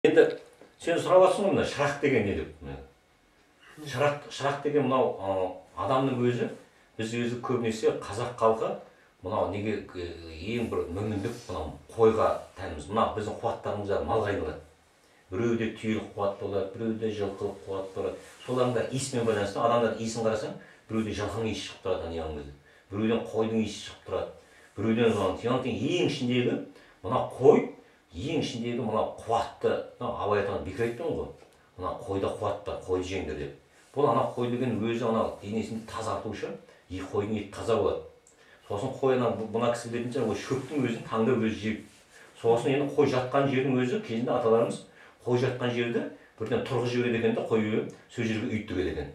Енді сен сұрап жатсың ғой, мына шырақ деген не деп. Шырақ деген мынау адамның өзі, біз өзі көбінесе қазақ халқы мынау неге ең бір мүміндік мынау қойға тәніміз. Мынау біздің қуаттарымыз малға айналады. Біреуде түйелік қуат болады, біреуде жылқылық қуат болады. Солардың да иісімен байланысты. Адамдар иісін қарасаң, біреуде жылқының иісі шығып тұрады аяғыңыз. Біреуден қойдың иісі шығып тұрады. Біреуден соның ең ішіндегі мына қой, ең ішіндегі мына қуатты, абай атаның бекер айтқан ғой. Мына қойда қуат бар, қойды жеңдер деп. Бұл ана қой деген өзі ана денесінде тазартушы, қойдың еті таза болады. Сосын қой мына кісі білетін шығар, шөптің өзін таңдап өзі жеп. Сосын енді қой жатқан жердің өзі, кезінде аталарымыз қой жатқан жерді бірден тұрғыз жібереді екен де, қой сол жерге үйіп төгеді екен.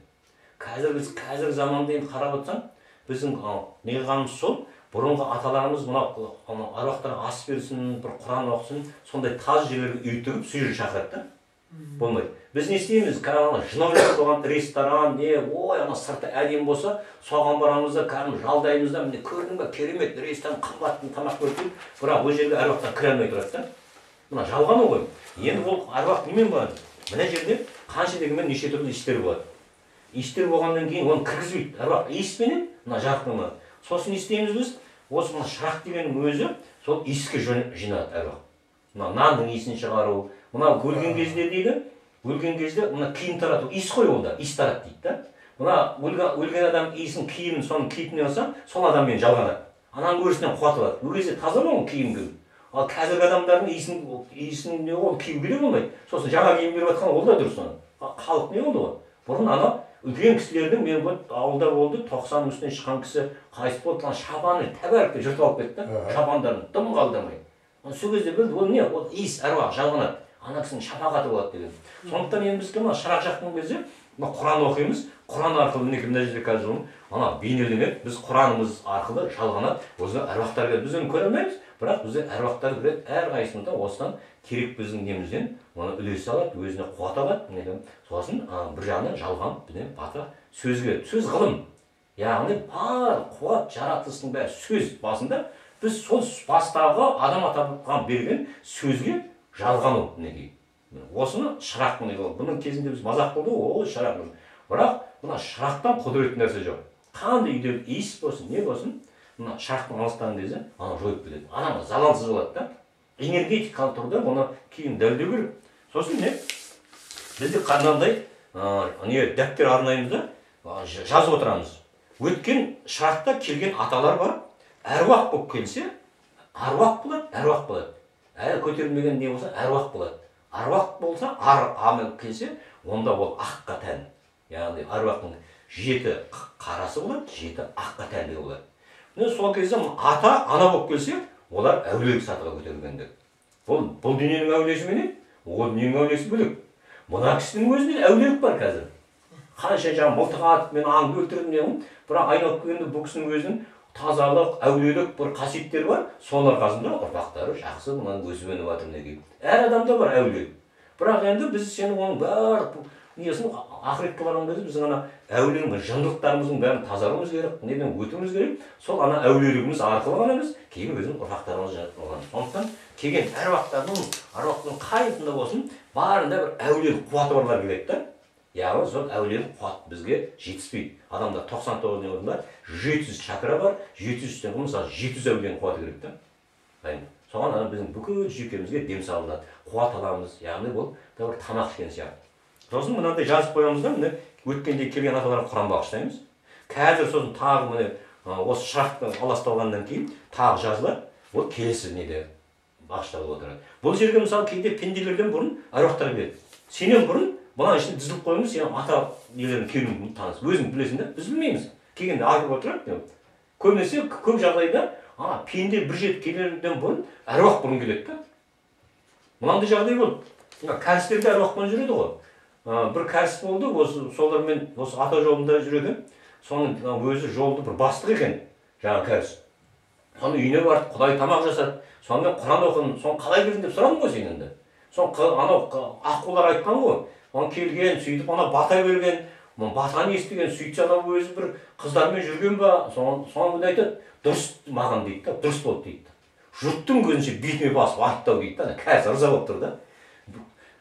Қазіргі заманда енді қарап отырсаң, біздің неғанымыз сол, бұрынғы аталарымыз мына аруақтарға ас берсін, бір Құран оқысын, сондай таз жерлерге үйіп төгіп, сол жерге шақырады да. Болмайды. Біз не істейміз? Жинаулар болған ресторан, ана сырты әдемі болса, соған барамыз да, жалдаймыз да, міне көрдің бе, керемет ресторан, қымбаттың тамақ көріп, бірақ ол жерге әруақтар кіре алмай тұрады да. Мына жалғаны ғой. Енді ол әруақ немен болады? Мына жерде қанша дегенмен неше түрлі иістер болады. Иістер болғаннан кейін оны кіргізбейді. Әруақ иіспенен мына жарықтың. Сосын не істейміз біз? Осы мына шырақ дегеннің өзі сол иіске жинады әруақ. Мына нанның иісін шығару, мына өлген кезде дейді, өлген кезде мына киім тарату, иіс қой ол да, иіс тарат дейді да. Мына өлген адам иісін, киімін соның киітіне алса, сол адаммен жалғанады. Ананың өрісінен қуат алады. Ол кезде таза болған киім киім. Ал қазіргі адамдардың иісін не ол киюге де болмайды. Сосын жаңа киім беріп жатқан ол да дұрыс. Халық не болды ғой? Бұрын ана үлкен кісілердің, мен ауылда болды, 90 үстінен шыққан кісі қайыс болды, шапаны тәбәрікке жұрт алып кетті, шапандарын дым қалдырмай. Сол кезде білді, ол не? Ол иіс әруақ жалғанады. Ана кісінің шапағаты болады деген. Сондықтан енді біз шырақ жаққан кезде Құран оқимыз, Құран арқылы мінекей мына жерде қазір ана бейнеленеді, біз Құранымыз арқылы жалғанады, өзі әруақтар келеді. Біз оны көре алмаймыз, бірақ бізде әруақтар келеді, әрқайсысында осыдан керек біздің немізден оны үлес алады, өзіне қуат алады. Сосын бір жағынан жалған бізден бата сөз келеді. Сөз ғылым. Яғни бар қуат жаратылыстың бәрі сөз басында, біз сол бастағы адам атаға берген сөзге жалғану мінекей. Осыны шырақ бұның кезінде біз мазақ болды, ол шырақ. Бірақ мына шырақтан құдіретті нәрсе жоқ. Қандай үйде иіс болсын, не болсын, мына шырақтың алыстаған кезде ана жойып кетеді. Ана залалсыз болады да. Энергетикалық тұрда оны кейін дәлдеу керек. Сосын не? Бізде қандай дәптер арнаймыз да, жазып отырамыз. Өткен шырақта келген аталар бар, әруақ болып келсе, аруақ болады, әруақ болады. Әлі көтерілмеген не болса, әруақ болады. Аруақ болса, амел келсе, онда ол аққа тән. Яғни аруақтың 7 қарасы болады, 7 аққа тәнді болады. Сол кезде ата, ана болып келсе, олар әулиелік сатыға көтерілгендер. Бұл дүниенің әулиесі менен, ол дүниенің әулиесі бөлек. Мына кісінің өзінде әулиелік бар қазір. Қанша жаңа мылтық атып, мен аңды өлтірдім, бірақ айналып келгенде бұл кісінің өзінің тазалық, әулиелік бір қасиеттері бар. Соның арқасында ұрпақтары жақсы мұнан өсіп-өніп жатыр неге. Әр адамда бар әулиелік. Бірақ енді біз сенің оның бар несін ақыретке барған кезде біз ана әулиенің жындылықтарымыздың бәрін тазаруымыз керек, неден өтуіміз керек. Сол ана әулиелігіміз арқылы ғана біз кейін өзінің ұрпақтарымыз жатырған. Сондықтан келген аруақтың қайсында болсын, барында бір әулиелік қуаты барлар келеді да. Яғни сол әулиелік қуат бізге жетіспейді. Адамда 99 не орында 700 чакра бар, 700-тен мысалы 700 әулиенің қуаты керек та. Соған біздің бүкіл жүйкемізге дем салынады, қуат аламыз, яғни бұл да бір тамақ ішкен сияқты. Сосын мынандай жазып қоямыз да, міне өткенде келген аталарға Құран бағыштаймыз. Қазір сосын тағы міне осы шырақты аласталғаннан кейін тағы жазылады, ол келесі неде бағышталып отырады. Бұл жерге мысалы кейде пенделерден бұрын аруақтар келеді. Сенен бұрын бұның ішіне дізіліп қойыңыз, сен ата нелерін келуін таныс. Өзің білесің да, біз білмейміз. Келгенде айтып отырады. Көбінесе көп жағдайда пенде бір жет келерден бұрын әруақ бұрын келеді да. Мынандай жағдай болды. Кәрістерде әруақпен жүреді ғой. Бір кәріс болды, солармен осы ата жолында жүреді. Соның өзі жолды бір бастық екен, жаңа кәріс. Соны үйіне барды, Құдай тамақ жасады. Сонымен Құран оқыдым, соны қалай келдің деп сұрадым ғой сен енді. Анау аққулар айтқан ғой. Оны келген, сөйтіп ана бата берген, батаны естіген, сөйтсе анау өзі бір қыздармен жүрген ба, соны айтады, дұрыс маған дейді да, дұрыс болды дейді. Жұрттың көзінше бетіме басып айттау дейді да, қазір ырза болып тұр да.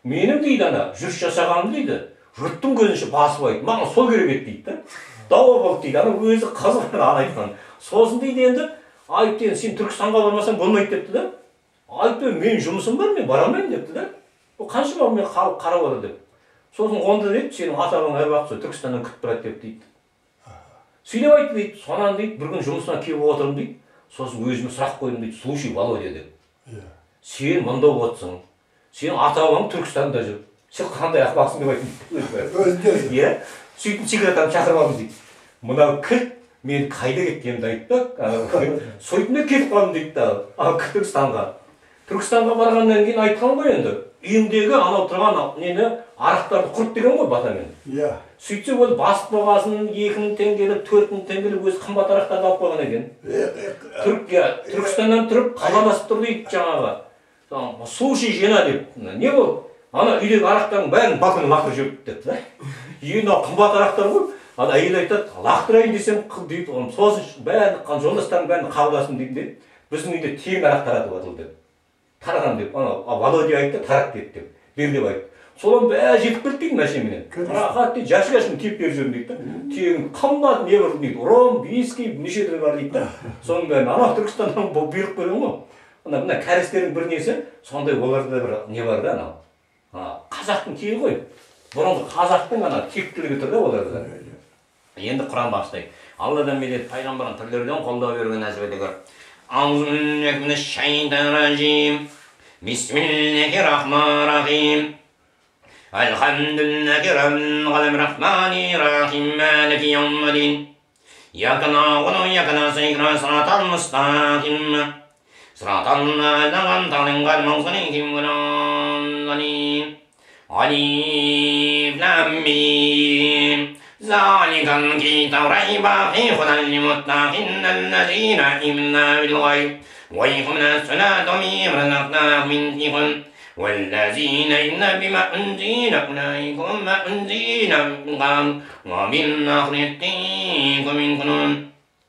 менің дейді ана жүріс жасағаным дейді жұрттың көзінше басып айтты, маған сол керек еді дейді да. Дауа болды дейді, ана өзі қызық ана айтқан. Сосын дейді енді айтты, енді сен Түркістанға бармасаң болмайды депті да. Айтты, мен жұмысым бар, мен бара алмаймын депті да. Ол қанша бар мен халық қарап отыр деп. Сосын онда дейді, сенің ата-бабаң әр уақыт Түркістаннан күтіп тұрады деп дейді. Сөйлеп айтты дейді, сонан дейді, бір күн жұмысына келіп отырмын дейді. Сосын өзіме сұрақ қойдым дейді, слушай, Володя деп. Сен мұнда отырсың, сенің ата-бабаң Түркістанда жүр. Сен қандай ақымақсың деп айттым. Иә, сөйтіп секретарьны шақырып алдым дейді. Мынау кілт мен қайда кеткенімді айтты. Сөйтіп кетіп қалдым дейді да, Түркістанға барғаннан кейін айтқан ғой енді. Үйімдегі анау тұрған нені арақтарды құрт деген ғой батамен. Иә. Сөйтсе ол басып болғасын 2000 теңгелік, 4000 теңгелік өзі қымбат арақтарды алып қойған екен. Түркістаннан тұрып қаланасып тұр дейді жаңағы. Слушай, жена деп. Не бол? Ана үйдегі арақтардың бәрін балконнан лақтырып жіберіпті депті да. Мынау қымбат арақтар ғой. Ана әйел айтады, лақтырайын десем дейді, сосын бәрін жолдастардың бәрін қабылдасын дейді. Біздің үйде тегін арақ таратып жатыр деп. Тараған деп, Володя айтты, тарат деді деп, бер деп айтты. Содан бәрі жетіп келді дейді мәшинеменен. Рахат дейді, жәшік-жәшігін тиіп беріп жүрмін дейді. Тегін қымбат не бар дейді, ром, виски, неше түрлі бар дейді. Соның бәрін ана Түркістаннан бұйрық берген ғой. Мына кәрістердің бір несі, сондай оларда бір не бар да анау. Қазақтың тегі ғой. Бұрынғы қазақтың ана тектілігі тұр да оларда. Енді Құран бастайды. Алладан мелет пайғамбарның тілдерден қолдау берген нәсіп етегір. أعوذ بالله من الشيطان الرجيم بسم الله الرحمن الرحيم الحمد لله رب العالمين الرحمن الرحيم مالك يوم الدين إياك نعبد وإياك نستعين صراط المستقيم صراط الذين أنعمت عليهم غير المغضوب عليهم ولا الضالين ألف لام ميم ذلك الكتاب ريب فيه هدى للمتقين الذين آمنوا بالغيب ويقيمون الصلاة ومما رزقناهم ينفقون والذين يؤمنون بما أنزل أولئك هم أنزل من قبل وبالآخرة هم يوقنون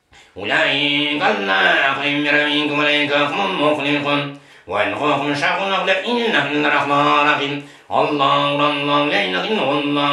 أولئك على خير من ربهم أولئك هم المفلحون وإنهم شاقوا الأرض إنهم الرحمن الرحيم الله لا إله إلا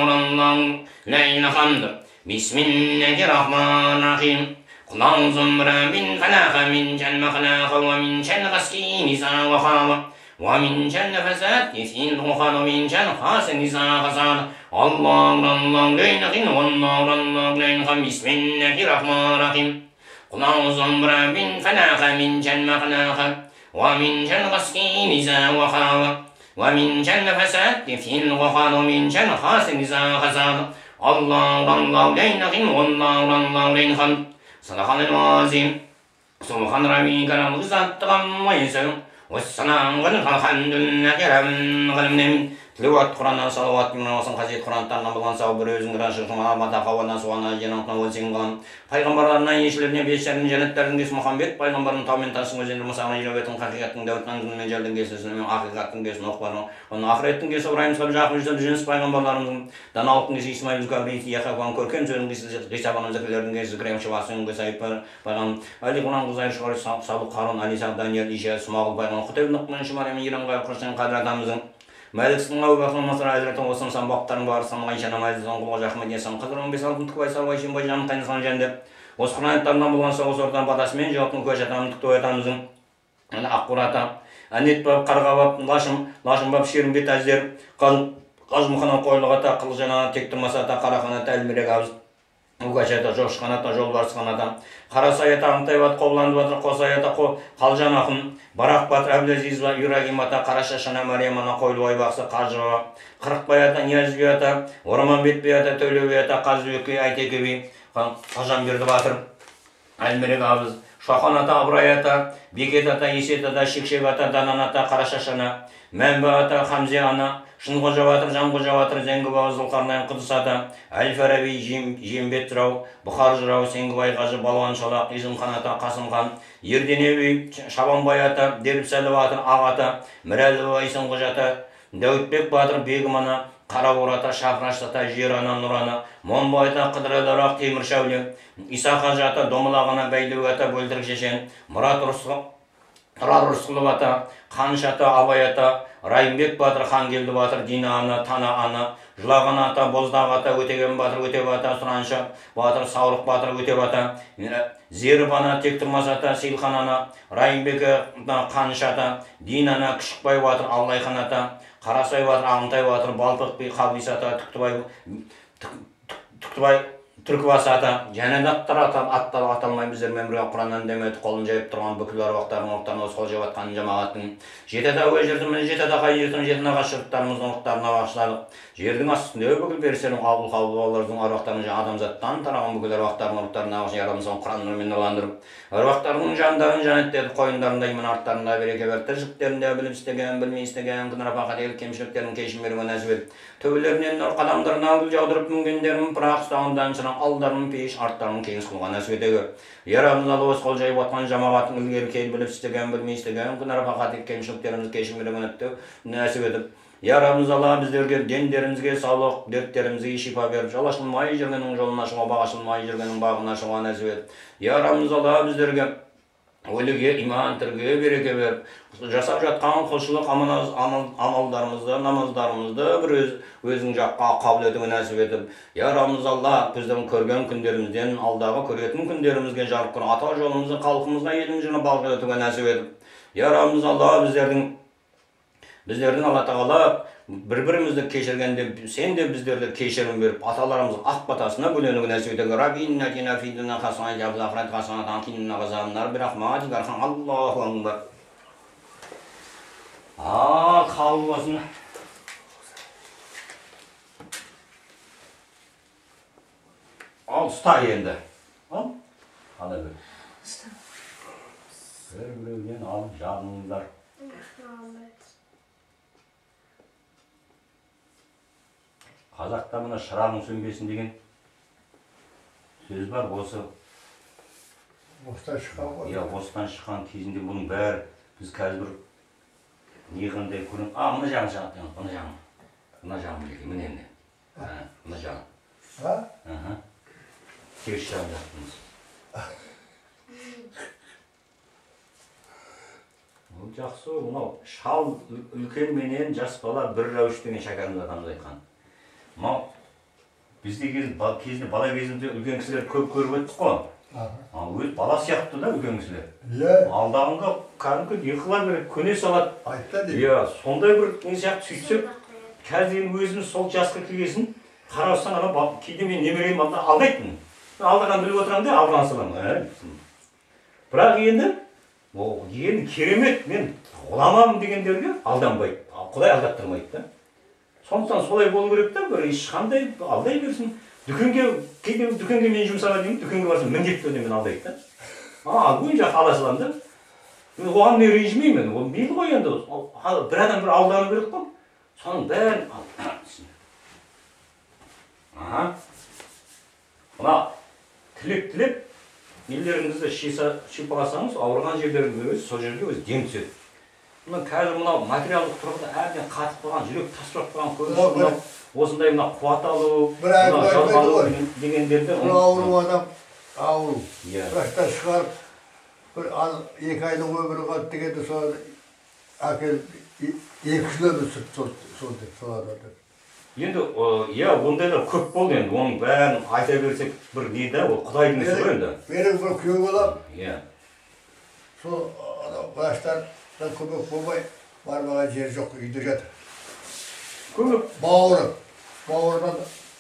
الله لا إله حمد بسم الله الرحمن الرحيم قل أعوذ برب الفلق من شر ما خلق ومن شر غاسق إذا وقب ومن شر فساد في العقد ومن شر حاسد إذا حسد الله لا إله إلا الله لا إله حمد بسم الله الرحمن الرحيم قل أعوذ برب الفلق من شر ما خلق ومن شر غاسق إذا وقب ومن شر فساد في العقد ومن شر حاسد إذا حسد الله لا إله إلا الله لا إله حمد صدق الله العظيم سبحان ربك رب العزة عما يصفون والسلام والحمد لله رب العالمين Тілеуат Құраннан салауат мемнауасын қасиет Құранаттан болған сау бір өзің ғашығын алмата қауаннан суана женатына өтсең қалам. Пайғамбарларынан ешілеріне бештердің жәнеттердің кесі Мұхаммед, пайғамбардың таумен тасың өзенді мұсағына елеуетін қақиқаттың дәуіттің күнмен желдің кесісін мен ақиқаттың кесін оқпарын. Оның ақыреттің кесі Ибрайым сәл жақын жүзді жүніс пайғамбарларымыздың даналықтың кесі Исмаил Габрейти Яхақуан көркен сөздің кесі Ғисабаның зікірлердің кесі Крем Шывасың кесі Айпар пайғам Али Құнан Құзайыр Шғары Сабық Қарун Алисақ Данияр Иша Смағыл пайғам Құтайб Нұқман Шымарем Иранға Құрсын Қадыр атамыздың Мәліксің Әубәкір Масыр Әзіреті Осын сан баптарын барысын Айша Намазы Зоңғылға Жақмад Есан Қызыр 15 алтын түкбай Сарбай Шенбай Жанын Қайнысан жәнді осы Құран-аттарынан болған соғыс ортан батасымен жауаптың көш атамын түкті оятамыздың Аққұрата Әнет бап қарға бап лашым бап шерін бет әздер қазмұхана қойлығата қыл жана тек тұрмасата қарақаната әлмерек абыз Угачата жоқшқаната жолбарысқаната Қарасаята аңтайбат қолланды батыр қосаята қалжан ақын Барақ батыр Әбдәзизова Юрагимата Қарашашана Мариямана қойлуай бақсы қажыва Қырықбаята Ниязбията Орман бетбията Төлеубията Қазбекі Айтекеби Қажанберді батыр Әлмерек абыз Шаханата Абраята Бекетата Есетата Шекшебата Дананата Қарашашана Мәнбаата Хамзе ана Шынғожа батыр, Жанғожа батыр, Зәңгібау, Зұлқарнайын Құдысата, Әл-Фараби, Жембет жырау, Бұхар жырау, Сеңгібай қажы, Балуан шолақ, Изымханата, Қасымхан, Ерденеби, Шабанбай ата, Дербсәлі батыр, Ағата, Мірәлі Айсынғожата, Дәуітбек батыр, Бегімана, Қарауырата, Шахраштата, Жерана, Нұрана, Монбайта, Қыдырадарақ, Темір Шәуле, Иса қажата, Домылағына, Бәйдеуата, Бөлдірік Шешен, Мұрат Тұрар Рысқұлов ата, Қаншата, Абай ата, Райымбек батыр, Хангелді батыр, Дина ана, Тана ана, Жылаған ата, Боздағы ата, Өтеген батыр, Өтеп ата, Сұраншы батыр, Саурық батыр, Өтеп ата, Зеріп ана, Тектұрмас ата, Сейілхан ана, Райымбек Қаныш ата, Дина ана, Күшікбай батыр, Аллайхан ата, Қарасай батыр, Ағынтай батыр, Балпық би, Қабис ата, Түктібай Түркібас ата, және аттар аталмай біздермен бірге Құраннан деметі қолын жайып тұрған бүкіл аруақтардың ортарына осы қол жеп атқан жамағаттың жеті-ата уәжірдіміз, жеті-ата қайырдың, жеті-ата шырттарымыздың ұқтарына бағыштадық. Жердің астында бүкіл берсенің қабыл балалардың аруақтарын адамзаттан тараған бүкіл аруақтардың ұрттарына бағыш ярамыздан Құран нұрымен нұрландырып, аруақтардың жандарын жәнеттеді, қойындарында, иман арттарында береке бер, тіршіліктерінде біліп істеген, білмей істеген, күнәпа қатерлік кемшіліктерін кешім беруге нәсіп ет. Төбелерінен нұр қадамдарына гүл жаудырып мінгендерін пырақ ұстағандан шыран алдарын пеш арттарын кеңіс қылған нәсіп ете көр. Ярамыз алы осы қол жайып атқан жамағаттың ілгері кейл біліп істеген, білмей істеген, күнәпа қатерлік кемшіліктеріміз кешім беруге нәсіп етіп, Ярамыз Алла біздерге дендерімізге саулық, дерттерімізге шипа беріп, жалашылмай жүргеннің жолын ашуға, бағашылмай жүргеннің бағын ашуға нәсіп ет. Ярамыз Алла біздерге өліге иман, тірге береке беріп, жасап жатқан құлшылық амалдарымызды, намаздарымызды бір өзің жаққа қабыл етуге нәсіп етіп, Ярамыз Алла біздің көрген күндерімізден алдағы көретін күндерімізге жарық күн ата жолымызды халқымызға елімізге бағып етуге нәсіп етіп, Ярамыз Алла біздердің Алла Тағала бір-бірімізді кешіргенде сен де біздерді кешірім беріп, аталарымыздың ақ батасына бөленуге нәсіп етуге. Раббина атина фид дуния хасанатан ва фил ахирати хасанатан ва қина ғазабан нар бирахматика архам. Аллаху акбар. Қабыл болсын. Ал ұста енді. Ал. Ала бер. Ұста. Бір-біреуден алып жағыңыздар. Қазақта мына шырағың сөнбесін деген сөз бар. Осы осыдан шыққан ғой. Осыдан шыққан кезінде бұның бәрі біз қазір бір не қандай көрін. Мына жағын, мына жағын білеке, міне енді. Мына жағын. Теріс жағын жақтыңыз. Жақсы, мынау шал үлкен менен жас бала бір рәуіш деген шәкәріміз атамыз айтқан. Бізде кезінде бала кезінде үлкен кісілер көп көріп өттік қой. Өз бала сияқты да үлкен кісілер. Алдағында кәдімгі иқыла береді, көне салады. Айтта дейді. Сондай бір не сияқты сөйтсек, қазір өзіміз сол жасқа келгесін қарасаң ана кейде мен немерем алдайтын. Алдаған біліп отырамын да алған саламын. Бірақ енді керемет, мен ғұламамын дегендерге алданбайды. Құдай алдаттырмайды да. Сондықтан солай болу керек та, бір ешқандай алдай берсін. Дүкенге мен жұмсаға деймін, дүкенге барсам міндетті түрде мен алдайды да. Өн жаққа ала саламын да. Оған мен ренжімеймін, ол мейлі ғой енді. Бір адам бір алдану керек қой. Соның бәрін мына тілеп, елдеріңізді шипаласаңыз, ауырған жерлеріңізде сол жерге өз дем түседі. Қазір мынау материалдық тұрғыда әбден қатып қойған, жүрек тасып қойған көбісі осындай мына қуат алу, жан алу дегендерді. Бұл ауру адам, ауру. Врачтан шығарып, бір 2 айлық өмірі қалды дегенде сол әкел 2 жыл өмір сүрді сол адамдар. Енді, ондайлар көп болды енді, оның бәрін айта берсек бір дейді, ол Құдайдың ісі ғой енді. Менің бір күйеу балам, сол врачтан көмек болмай, бармаған жер жоқ, үйде жатыр. Көмек? Бауырынан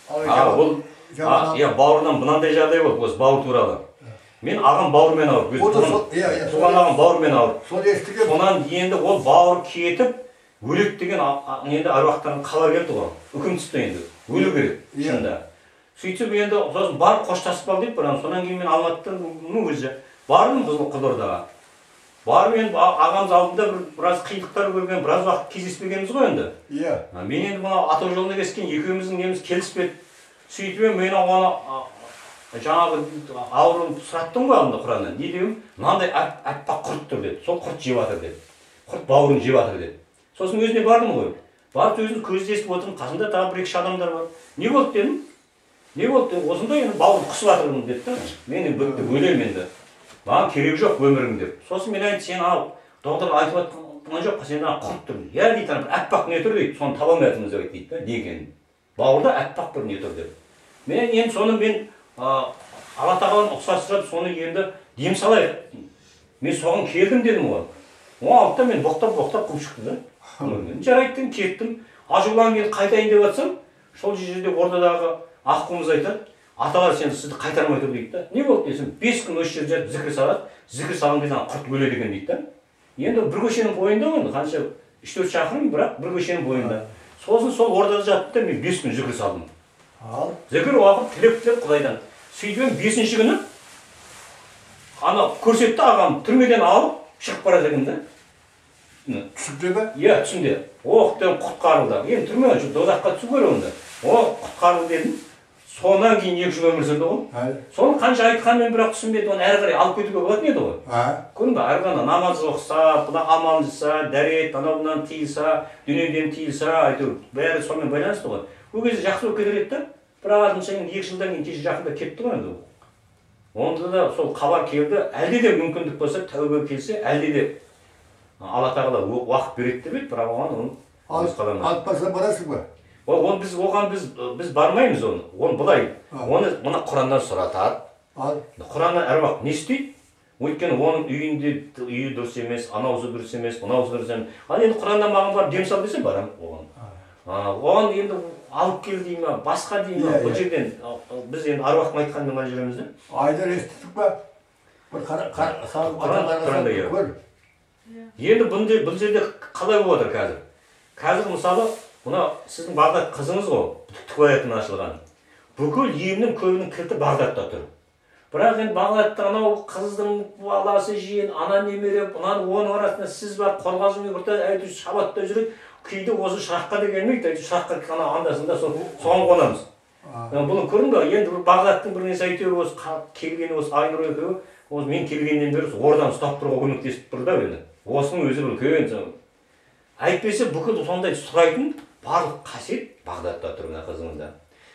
бауырынан мынандай жағдай болды, осы бауыр туралы. Мен ағам бауырмен ауырып, туған ағам бауырмен ауырып. Сонан енді ол бауыр кетіп, өлек деген енді аруақтарын қала берді ғой. Үкім түсті енді, өлу керек, шында. Сөйтсіп енді барып қоштасып ал деп барам. Сонан кейін мен Алматыдан өзі бардым Қызылордаға. Барып енді ағамыз алдында біраз қиындықтар көрген, біраз уақыт кездеспегенбіз ғой енді. Мен енді мына ата жолына кескен екеуміздің неміз келіспеді. Сөйтіп мен оған жаңағы ауруын сұраттым ғой алдында Құраннан. Не деймін? Мынандай аппақ құрт тұр деді. Сол құрт жеп жатыр деді. Құрт бауырын жеп жатыр деді. Сосын өзіне бардым ғой. Барып өзін көздесіп отырмын, қасында тағы 1-2 адамдар бар. Не болды дедім? Не болды? Осындай енді бауырын құсып жатырмын деді. Мен бітті өлемін енді. Маған керек жоқ өмірің деп. Сосын мен айтты, сен ал, доктор айтып ана жаққа сен құрт тұр. Я дейді, аппақ не тұр дейді, соны таба алмай жатырмыз деп дейді, не екенін. Бауырда аппақ бір не тұр деп. Мен енді соны Алла тағаланы ұқсастырып, соны енді дем салайық. Мен соған келдім дедім ғой. Алды да мен боқтап қуып шықты да. Жарайттым, кеттім. Ажулан келіп қайтайын деп жатсам, сол жерде ортадағы аққуымыз айтады, аталар сізді қайтармай тұр дейді да. Не болды десем, 5 күн осы жерде зікір салады, зікір салған кезде құрт өледі екен дейді да. Енді бір көшенің бойында ғой, қанша 3-4 шақырым, бірақ бір көшенің бойында. Сосын сол ортада жатты да мен 5 күн зікір салдым. Зікір уақыт тілеп Құдайдан. Сөйтіп 5-ші күні ана көрсетті ағам түрмеден алып шығып барады екен да. Түсімде бе? Иә, түсімде. Оқтан құтқарылды. Енді түрме дозаққа түсіп көрі онда. Құтқарылды дедім. Сонан кейін 2 жыл өмір сүрді ғой. Соны қанша айтқанмен бірақ түсінбеді, оны әрі қарай алып кетуге болатын еді ғой. Көрдің бе, әрі ғана намаз оқыса, бұна амал жасаса, дәрет, анауынан тиылса, дүниеден тиылса, әйтеуір бәрі сонымен байланысты ғой. Ол кезде жақсы болып кетер еді да. Бірақ артынша 2 жылдан кейін кеше жақында кетті ғой енді. Онда да сол хабар келді, әлде де мүмкіндік болса, тәубе келсе, әлде де Алла тағала уақыт береді деп еді, бірақ оған алып барса барасың ба? Оған біз бармаймыз оны. Оны былай, оны мына Құраннан сұратады. Құраннан әр уақыт не істейді? Өйткені оның үйі дұрыс емес, анауысы дұрыс емес, мынауысы дұрыс емес. Ал енді Құраннан маған барып дем сал десе барам оған. Оған енді алып кел дей ма, басқа дей ма, бұл жерден біз енді аруақтың айтқанымен ғана жүреміз да. Айдар естідік ба? Бір Құранды көр. Енді бұл жерде қалай болып отыр қазір? Қазір мысалы, мына сіздің Бағдат қызыңыз ғой, түкваятын ашылған. Бүкіл емнің көбінің кілті Бағдатта тұр. Бірақ енді Бағдатта анау қыздың баласы жиен, ана немере, оның арасында сіз бар, қорғазымен бірді әйтеуір шабатта жүреді. Кейде осы шыраққа да келмейді, шыраққа қана андасында соған қонамыз. Бұны көрдің бе? Енді Бағдаттың бір несі әйтеуір осы келгені осы Айнұр екеуі, осы мен келгеннен бері ордан ұстап тұруға көмектесіп тұр да енді. Осының өзі бір үлкен. Әйтпесе бүкіл сондай сұрайтын барлық қасиет Бағдатта тұр мына қызыңызда.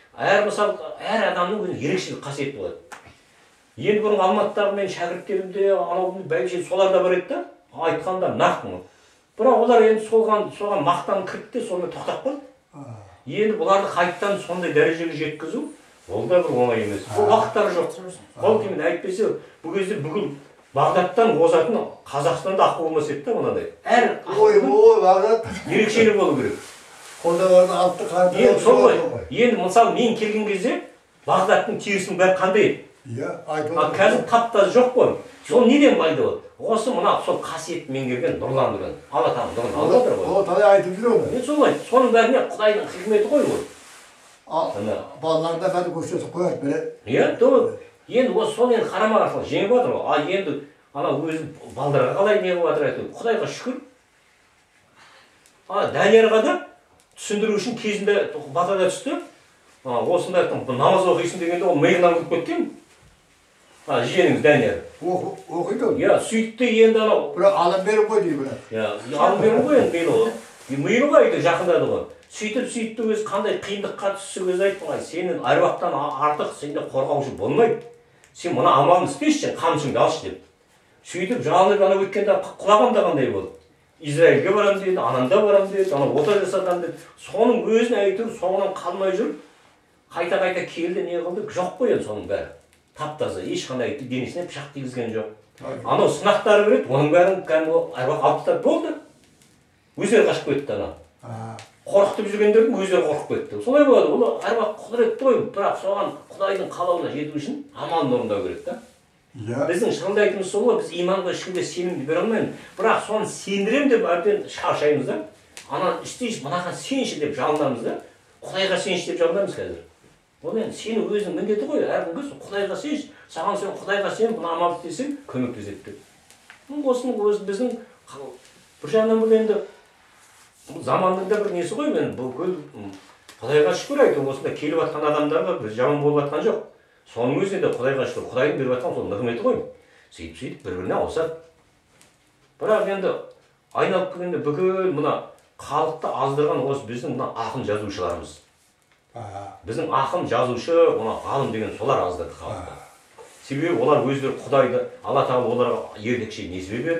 Әр адамның өзінің ерекшелік қасиеті болады. Енді бұрын Алматыдағы мен шәкірттерімде анау бәйбіше солар да бар еді да, айтқанда нақ. Бірақ олар енді соған мақтан кірді де сонымен тоқтап қалды. Енді бұларды қайттан сондай дәрежеге жеткізу, ол да бір оңай емес. Бұл уақыттары жоқ. Ол деймін, әйтпесе бұл кезде бүкіл Бағдаттан озатын Қазақстанда ақы болмас еді да мынадай. Әр Бағдат ерекшелік болу керек. Қолдағаны алты қарды. Енді сол ғой. Енді мысалы мен келген кезде Бағдаттың терісінің бәрі қандай еді? Иә, айтып. Қазір таптасы жоқ қой. Сол неден пайда болды? Осы мына сол қасиетті меңгерген нұрландырған. Алла тағала нұрын алып отыр ғой. Ол талай айтып жүр оны. Мен солай. Соның бәріне Құдайдың хикметі ғой ол. Балаларда бәрі көшесі қояды бірі. Иә, енді осы сол енді қарама қарсылық жеңіп жатыр ғой. А енді ана өзі балдарға қалай не қылып жатыр әйтеуір. Құдайға шүкір. Даниярға да түсіндіру үшін кезінде батада түсті. Осындай намаз оқисың дегенде ол миығынан өтіп кеткен. Жиеніңіз Данияр. Оқиды ол? Иә, сөйтті енді анау. Бірақ алым беріп қой дейді бірақ. Иә, алым беріп қой енді мейлі ғой. Миығы ғой жақындады ғой. Сөйтіп өзі қандай қиындыққа түссе өзі айтты, сенің әруақтан артық сенде қорғаушы болмайды. Сен мұна амалын істейші, қамшыңды алшы деп. Сөйтіп жалынып ана өткенде құлағанда қандай болды. Израильге барам деді, ананда барам деді, ана ота жасатам деді. Соның өзін әйтеуір соңынан қалмай жүріп, қайта келді не қылды, жоқ қой енді соның бәрі. Таптаза, ешқандай денесіне пышақ тигізген жоқ. Анау сынақтары береді, оның бәрін әруақ алып тастап болды. Өздері қашып кетті ана. Қорқытып жүргендердің өздері қорқып кетті. Солай болады, ол әруақ құдіретті ғой, бірақ соған Құдайдың қалауына жету үшін амалын орындау керек та. Біздің шынында айтымыз сол ғой, біз иманға ешкімге сенімді бере алмаймыз. Бірақ соны сендірем деп әбден шаршаймыз да. Ана істейші, мынаған сенші деп жалынамыз да. Құдайға сенші деп жалынамыз қазір. Ол енді сені өзінің міндеті ғой, әркімге Құдайға сенші, саған сен Құдайға сен бұны амал істесең көмектеседі деп. Осының өзі біздің бір жағынан бұл енді заманның да бір несі ғой, мен бүкіл Құдайға шүкір айтып, осында келіп жатқан адамдарға біз жаман болып жатқан жоқ. Соның өзінде де Құдайға шүкір, Құдайдың беріп жатқан сол нығметі ғой. Сөйтіп бір-біріне ауысады. Бірақ енді айналып келгенде бүкіл мына халықты аздырған осы біздің мына ақын жазушыларымыз. Біздің ақын жазушы, мына ғалым деген солар аздырды халықты. Себебі олар өздері Құдайды, Алла тағала оларға ерекше несібе берді.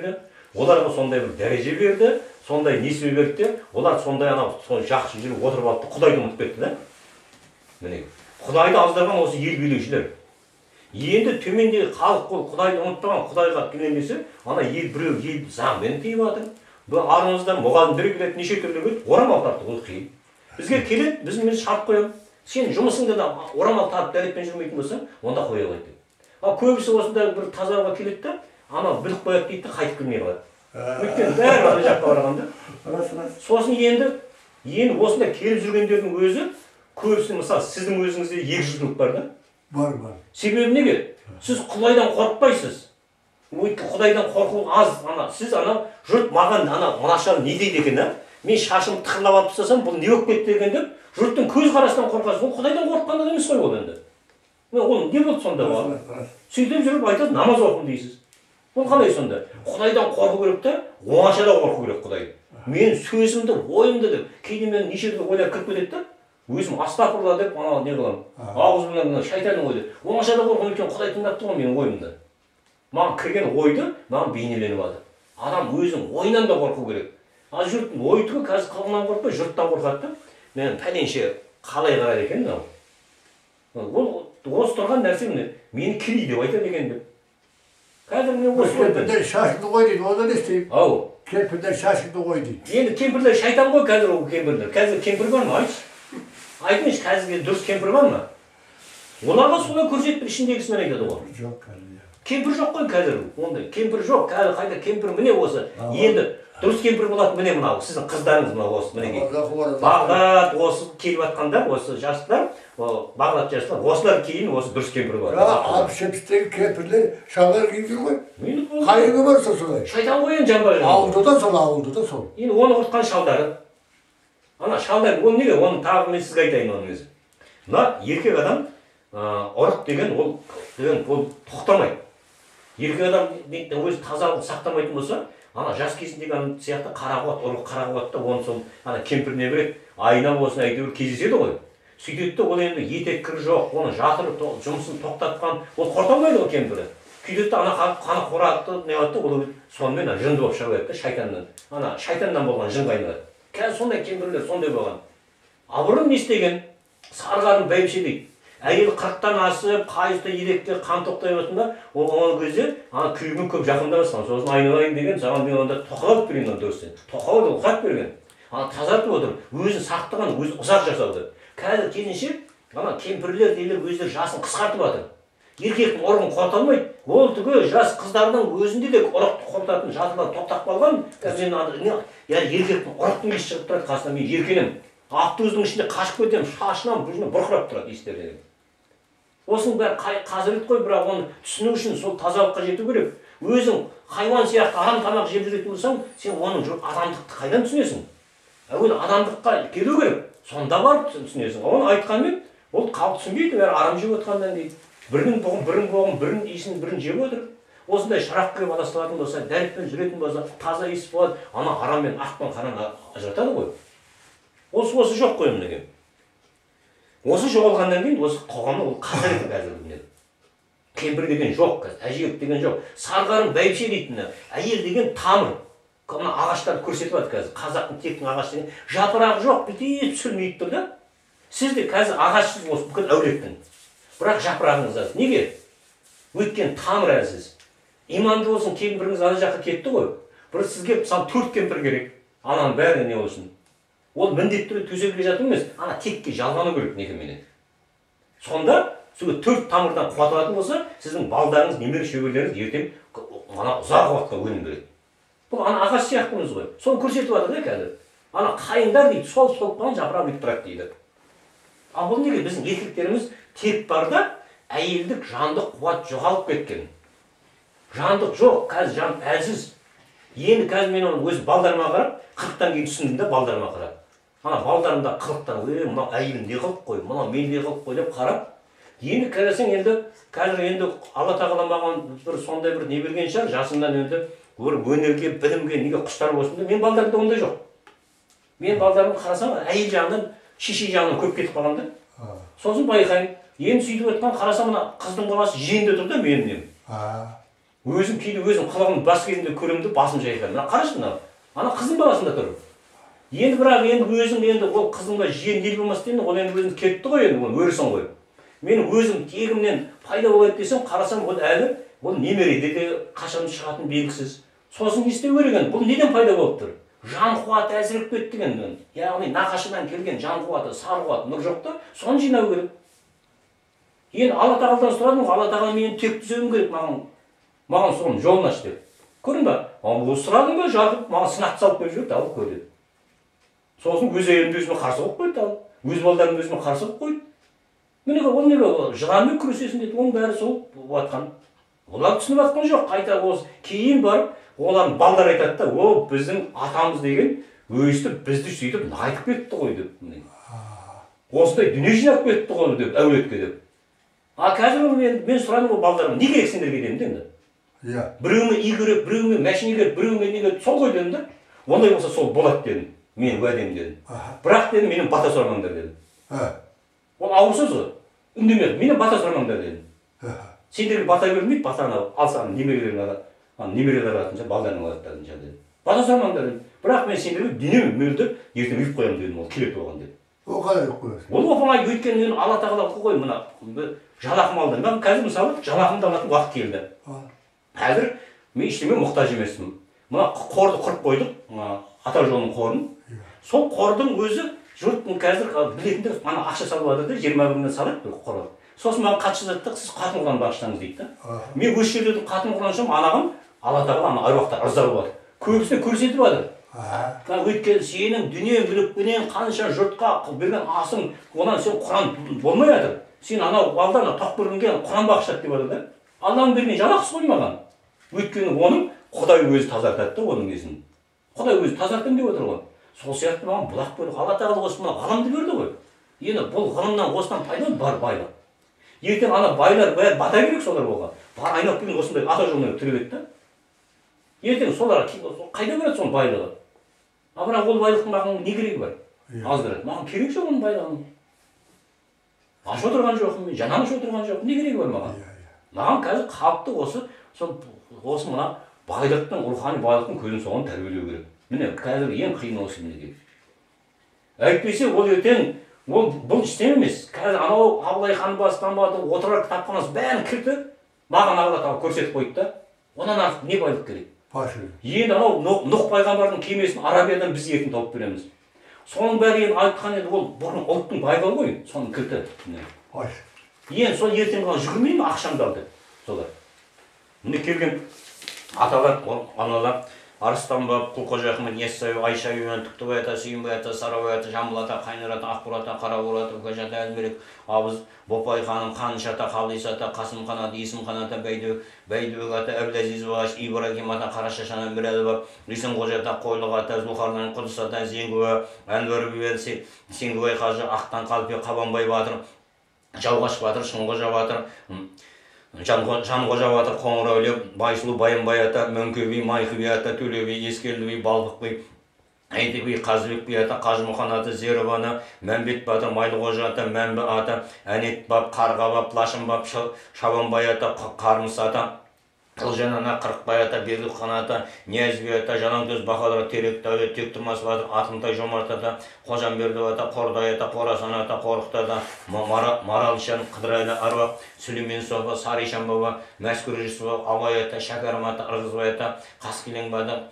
оларға сондай бір дәреже берді, сондай несібе берді де, олар сондай анау жақсы жерге отырып алды, Құдайды ұмытып кетті да. Міне, Құдайды аздырған осы ел билеушілер. Енді төмендегі халық ол Құдайды ұмытпаған, Құдайға келемесе, ана ел біреу ел заңмен тиіп жатыр. Бұл арымыздан мұғалімдер келеді, неше түрлі келеді, орамал тартты ол қиын. Бізге келеді, біз мен шарт қоямын. Сен жұмысыңда да орамал тартып дәретпен жүрмейтін болсаң, онда қоя қойды деп. Ал көбісі осындай бір тазаға келеді да, анау біліп қояды дейді де, қайтып келмей қалады. Өйткені бәрі ана жаққа барғанда. Сосын енді осындай келіп жүргендердің өзі, көбісі мысалы сіздің өзіңізде екіжүзділік бар да? Бар. Себебі неге? Сіз Құдайдан қорықпайсыз. Өйткені Құдайдан қорқу аз. Сіз жұрт маған мынашаны не дейді екен, мен шашымды тықырлап алып тастасам, бұл не болып кетті деген деп, жұрттың көз қарасынан қорқасыз. Ол Құдайдан қорыққанда емес қой ол енді. Ол не болды сонда ол? Сөйтіп жүріп айтады, намаз оқым дейсіз. Ол қалай сонда? Құдайдан қорқу керек та, оңашада қорқу керек Құдайды. Мен сөзімді, ойымды деп, кейде мен неше түрлі ойлар кіріп кетеді да, өзім астағфирулла деп, не қыламын? Ауызбен шайтанның ойды. Оңашада қорқу екен, Құдай тыңдап тұр ғой менің ойымды. Маған кірген ойды, маған бейнеленіп алды. Адам өзінің ойынан да қорқу керек. Ал жұрттың ойы түгіл, қазір қылғынан қорқпай, жұрттан қорқады да. Мен пәленше қалай қарайды екен мынау. Ол осы тұрған нәрсе мені кедей деп айтады екен деп. Қазір мен осы кемпірден шашыңды қой дейді, оны не істеймін? Ау. Кемпірден шашыңды қой дейді. Енді кемпірлер шайтан ғой қазір ол кемпірлер. Қазір кемпір бар ма? Айтшы. Айтыңызшы, қазіргі дұрыс кемпір бар ма? Оларға солай көрсетіп ішіндегісімен айтады ғой. Жоқ қазір. Кемпір жоқ қой қазір. Ондай кемпір жоқ. Қазір қайда кемпір міне осы. Енді дұрыс кемпір болады міне мынау. Сіздің қыздарыңыз мынау осы мінекей. Бағдат осы келіп жатқандар, осы жастар, Бағдат жастар, осылар кейін осы дұрыс кемпір болады. Алпыс-жетпістегі кемпірлер шалдар киіп жүр ғой. Қайығы барса солай. Шайтан ғой енді жанбай. Ауылда да сол. Енді оны құртқан шалдары. Ана шалдар, ол неге? Оның тағы мен сізге айтайын оның өзі. Мына еркек адам ұрық деген ол тоқтамайды. Еркек адам өзі тазалық сақтамайтын болса, ана жас кезіндегі сияқты ұрық қарақуат та оны сол кемпіріне береді, айына болсын әйтеуір кездеседі ғой. Сөйтеді де ол енді етек кір жоқ, оны жатырып жұмысын тоқтатқан, ол құрта алмайды ғой кемпірі. Күйтеді де қаны қорақты не қылады да, ол сонымен жынды болып шыға береді шайтаннан. Шайтаннан болған жынға айналады. Қазір сондай кемпірлер сондай болған. А бұрын не істеген? Сарғарын бәйбіше дейді. Әйел 40-тан асып, қайысты едекте қан тоқтай басында, ол кезде күйеуімен көп жақындамасқан. Сосын айналайын деген, саған мен онда тоқалап берейін онда өстен. Тоқалап ұлқат берген. Тазартып отыр, өзін сақтаған, өзін ұзақ жасауды. Қазір келінше, кемпірлер дейлер өздері жасын қысқартып жатыр. Еркектің ұрығын құрта алмайды. Ол түгі жас қыздардың өзінде де ұрықты құртатын жатырлар тоқтап қалған. Еркектің ұрықтың есі шығып тұрады, қасына мен еркенем. Автобустың ішінде қашып кетемін, шашынан бұжынан бұрқырап тұрады естерден. Осының бәрі қазірет қой, бірақ оны түсіну үшін сол тазалыққа жету керек. Өзің хайуан сияқты арам тамақ жеп жүретін болсаң, сен оның адамдықты қайдан түсінесің? Әуелі адамдыққа келу керек, сонда барып түсінесің. Оны айтқанмен, ол халық түсінбейді, бәрі арам жеп отқаннан дейді. Бірінің боғын, бірінің иісін бірін жеп отыр. Осындай шарақ қойып адастыратын болса, дәретпен жүретін болса, таза иіс болады, ана арам мен ақ пен қараны ажыратады ғой. Осы жоқ қой мінеге. Осы жоғалғаннан кейін осы қоғамда ол қасіреті қазір. Кемпір деген жоқ, әжелік деген жоқ. Сарғарын бәйбіше дейтін, әйел деген тамыр. Мына ағаштарды көрсетіп жатыр қазір. Қазақтың тектің ағаш деген жапырағы жоқ, бітіп сүрмейіп тұр да. Сіз де қазір ағашсыз осы бүкіл әулеттің. Бірақ жапырағыңыз аз. Неге? Өйткені тамыр әлсіз. Иманды болсын, кемпіріңіз ана жаққа кетті ғой. Бір сізге мысалы 4 кемпір керек. Ананың бәріне не болсын. Ол міндетті түрде төсекке жату емес, ана текке жалғану керек некеменен. Сонда, сөйге 4 тамырдан қуат алатын болса, сіздің балдарыңыз, немере шөберелеріңіз ертең ана ұзақ уақытқа өнім береді. Бұл ана ағаш сияқтымыз ғой. Соны көрсетіп жатыр да қазір. Ана қайыңдар дейді, сол қалған жапырақ бүйтіп тұрады дейді. Ал бұл неге біздің еркектеріміз тек бар да, әйелдік жандық қуат жоғалып кеткен. Жандық жоқ, қазір жан әлсіз. Енді қазір мен оны өз балдарыма қарап, 40-тан кейін түсіндім да балдарыма қарап. Ана балдарымда 40-тан, мынау әйелім не қылып қой, мынау мен не қылып қой деп қарап, енді қарасаң енді қазір енді Алла тағала маған бір сондай бір не берген шығар, жасымнан енді өнерге, білімге, неге құштар болсын деп, мен балдарымда ондай жоқ. Мен балдарымды қарасам, әйел жағынан, шеше жағынан көп кетіп қалған да. Сосын байқаймын, енді сөйтіп өткен қарасам, мына қыздың баласы жиенде тұр да менің. Өзім кейде өзім қылығымды бас кезінде көремін де басым жайқаймын. Мына қарашы мына. Ана қыздың баласында тұр. Енді бірақ енді өзің енді ол қызыңға жиен ел болмас деймін, ол енді өзің кетті ғой енді, оны өрісің ғой. Мен өзім тегімнен пайда болады десем, қарасам ол әлі ол немереде де қашан шығатын белгісіз. Сосын не істеу керек енді? Бұл неден пайда болып тұр? Жан қуаты әлсіреп кетті деген. Яғни нақашыдан келген жан қуаты, сан қуаты, нұр жоқ та, соны жинау керек. Енді Алла тағаладан сұрадым, Алла тағала мені тек түзеуім керек, маған соның жолын аш деп. Көрдің ба? Ол сұрадым ба, жарқып, маған сынақты салып беріп жүрді, ал көреді. Сосын өз әйелімді өзіме қарсы қойып қойды, ал өз балдарымды өзіме қарсы қойып қойды. Міне ол неге жыланмен күресесің деді, оның бәрі сол болыватқан. Олар түсініп жатқан жоқ, қайта осы кейін барып олардың балдар айтады да, о, біздің атамыз деген өйстіп бізді сөйтіп айтып кетті ғой деп. Осындай дүние жинап кетті ғой деп, әулетке деп. А қазір мен сұрадым ол балдарыма, не керек сендерге дедім де. Иә. Біреуіңе үй керек, біреуіңе машина керек, біреуіңе не керек, сол ғой дедім да. Ондай болса сол болады дедім. Мен уәдем дедім. Бірақ дедім, менен бата сұрамаңдар дедім. Ол ауыр сөз ғой. Үндемеді, менен бата сұрамаңдар дедім. Сендерге бата бермейді, батаны алсаң немерелер алатын, балдарың алатын дедім. Бата сұрамаңдар дедім. Бірақ мен сендерге дүниеме мөлдір ертең үйіп қоямын дедім, ол керек болған дедім. Ол қалай үйіп қоясың? Ол оп-оңай өйткені мен Алла тағала ғой мына жалақым алдым. Мен қазір мысалы жалақымды алатын уақыт келді. Қазір мен ештеңе мұқтаж емеспін. Мына қорды құрып қойдық, ата жолының қорын. Сол қордың өзі жұрттың қазір білетіндер ана ақша салып жатыр да 20 бірінен салады бір қорға. Сосын маған хат жазады, сіз қатын құран бағыштаңыз дейді да. Мен осы жерде қатын құран соң анағым Алла тағала ана аруақтар ырза болады. Көбісіне көрсетіп жатыр. Өйткені сенің дүние мүлікпенен қанша жұртқа берген асың, онан сен құран болмай жатыр. Сен анау балдарына тоқбөргенге құран бағыштады деп жатыр да. Алланың берген жалақысы ғой маған. Өйткені оның Құдай өзі тазартады да оның несін. Құдай өзі тазартын деп отыр ғой. Сол сияқты маған бұлақ берді. Алла тағала осы мына ғылымды берді ғой. Енді бұл ғылымнан осыдан пайда бар байлық. Ертең ана байлар бәрі бата керек солар болған. Бар айналып келген осындай ата жолына тіреледі да. Ертең солар қайда береді соның байлығы? А бірақ ол байлықтың маған не керегі бар? Аздырады. Маған керек жоқ оның байлығының. Аш отырған жоқпын мен, жанамыш отырған жоқпын. Не керегі бар маған? Маған қазір қалыпты осы мына байлықтың, рухани байлықтың көзін соған тәрбиелеу керек. Міне қазір ең қиын осы мінеге. Әйтпесе ол ертең бұл істем емес. Қазір анау Абылай хан бастан отырар кітапханасы бәрін кіртіп, маған Алла тағала көрсетіп қойды да. Онан артық не байлық керек? Енді анау Нұх пайғамбардың кемесін Арабиядан біз ертең тауып береміз. Соның бәрі енді айтқан еді, ол бұрын ұлттың байлығы ғой, соның кілті. Енді сол ертең ғана жүгірмей ме ақшамды алды солар. Міне келген аталар, аналар Арыстан баб, Құлқожа Ахмет, Яссауи, Айша Юан, Түктібай ата, Сүйінбай ата, Сарабай ата, Жамбыл ата, Қайнар ата, Ақбұр ата, Қарабұр ата, Көкеш ата, Әлмерек, Абыз, Бопай ханым, Қаныш ата, Қалдис ата, Қасым хан ата, Есім хан ата, Бәйдібек ата, Әбіләзиз Баш, Ибрагим ата, Қарашаш ана, Мірәлі баб, Ресен қожа ата, Қойлық ата, Зұлхардан Құдыс ата, Зенгуа, Әнуар бибер, Сеңгубай қажы, Ақтан Қалпе, Қабанбай батыр, Жалғаш батыр, Шыңғожа батыр, Жанғожа батыр, Қоңырәуле, Байсұлу, Байымбай ата, Мөңке би, Майқы би ата, Төле би, Ескелді би, Балдық би, Әйтек би, Қазыбек би ата, Қажымұқан ата, Зербана, Мәмбет батыр, Майлықожа ата, Мәмбі ата, Әнет баб, Қарға баб, Лашын баб, Шабанбай ата, Қармыс ата, Қылжан ана, Қырықбай ата, Бердік хан ата, Ниязби ата, Жанаңтөс Бахадыр, Терек дәулет, Тектұрмас батыр, Атымтай Жомарт ата, Қожамберді ата, Қордай ата, Қорасан ата, Қорықта ата, Маралшан, Қыдырайлы аруақ, Сүлеймен соба, Саришан баба, Мәскүр Жүсіп, Абай ата, Шәкәрім ата, Ырғызбай ата, Қаскелең бада,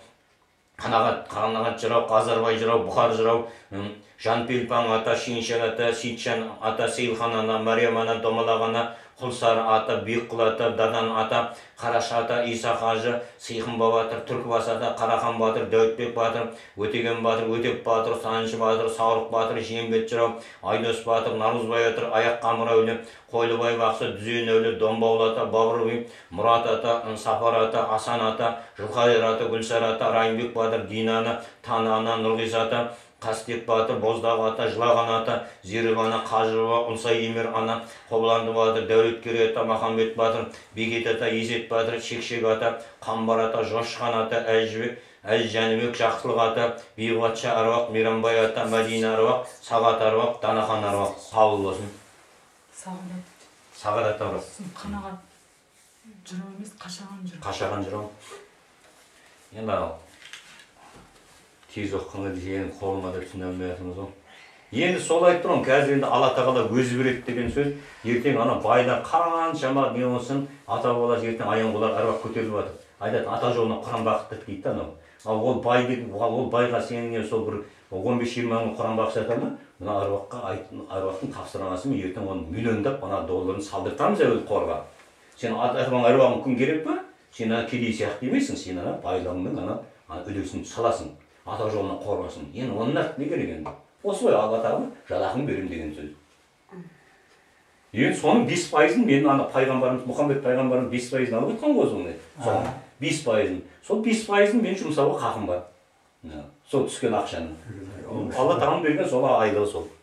Қанағат жырау, Қазарбай жырау, Бұхар жырау, Жанпелпан ата, Шиншан ата, Сейтжан ата, Сейлхан ана, Мариям ана, Домалақ ана, Құлсар ата, Бекқұл ата, Дадан ата, Қараш ата, Иса қажы, Сейхын батыр, Түркібас ата, Қарахан батыр, Дәуітбек батыр, Өтеген батыр, Өтеп батыр, Саншы батыр, Саурық батыр, Жиенбет жырау, Айдос батыр, Нарузбай батыр, Аяқ қамыр әуле, Қойлыбай бақсы, Дүзен әуле, Домбаул ата, Бабыр би, Мұрат ата, Сапар ата, Асан ата, Жылқайыр ата, Гүлсар ата, Райымбек батыр, Динаны, Тананы, Нұрғиз ата, Қастек батыр, Боздағы ата, Жылаған ата, Зеріп ана, Қажыва, Ұлсай Емер ана, Қобланды батыр, Дәулеткері ата, Махамбет батыр, Бекет ата, Есет батыр, Шекшек ата, Қамбар ата, Жошқан ата, Әлжібек, Әл-Жәнібек, Жақсылық ата, Бейбатша аруақ, Мейрамбай ата, Мәдина аруақ, Сағат аруақ, Данахан аруақ. Қабыл болсын. Сағадат. Сағадат аруақ. Қанағат. Жырау емес, қашаған жырау. Қашаған жырау. Енді тез оққанға дейін қолыма деп түсіне алмай жатырмыз ғой. Енді сол айтып тұрмын, қазір енді Алла тағала өзі береді деген сөз, ертең ана байда қаншама не болсын, ата бабалар ертең аян қолар әруақ көтеріліп жатыр. Айтады, ата жолына Құран бақыттық дейді да анау. Ал ол бай дейді, ол байға сенің сол бір 15-20 мың Құран бақсы жатыр ма? Мына әруақтың тапсырмасымен ертең оны миллиондап ана долларын салдыртамыз әуелі қорға. Сен атаң әруағың күн керек пе? Сен кедей сияқты емессің, сен байлығыңның үлесін саласың, ата жолына қорғасын. Енді оның не керек енді? Осылай Алла тағала жалақын берем деген сөз. Енді соның 5%-ын мен пайғамбарымыз Мұхаммед пайғамбарымыз 5%-ын алып жатқан ғой соны. Соның 5%-ын. Сол 5%-ын мен жұмсауға хақым бар. Сол түскен ақшаны. Алла тағала берген сол айлығы сол.